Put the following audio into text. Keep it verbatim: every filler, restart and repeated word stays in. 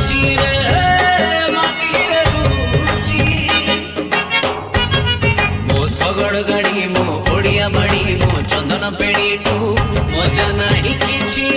Luche रे माटी रे लुची मो सगड़ गाड़ी मो ओडिया बाड़ी मो चंदन पेड़ी टू मजा नहीं किछि